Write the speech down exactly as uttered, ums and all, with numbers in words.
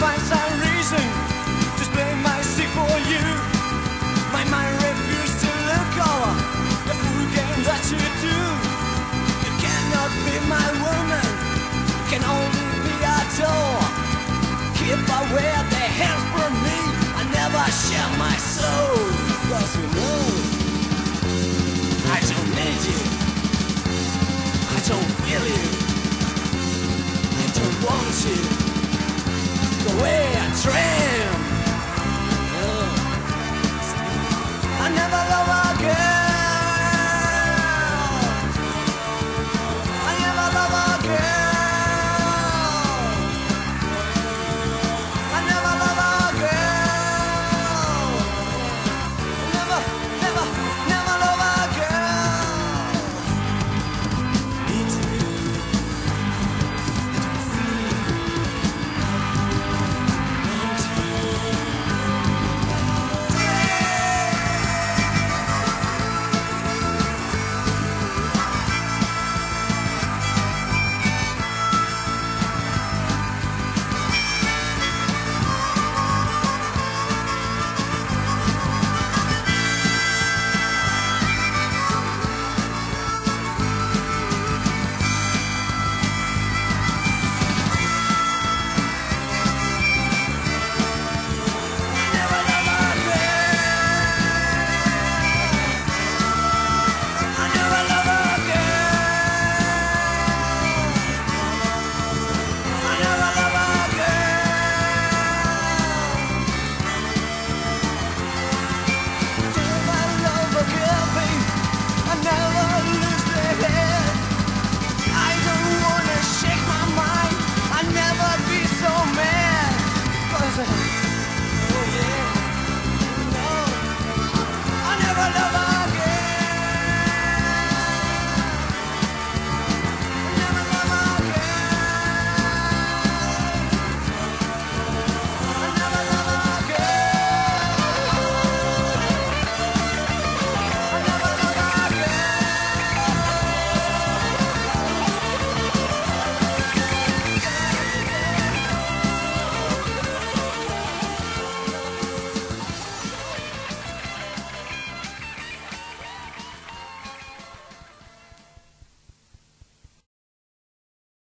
find some reason to blame my sick for you. My mind refused to look over the fool game that you do. You cannot be my woman, can only be a door. Keep away the hell from me, I never share my soul. Cause you know I don't need you, I don't feel you, I don't want you.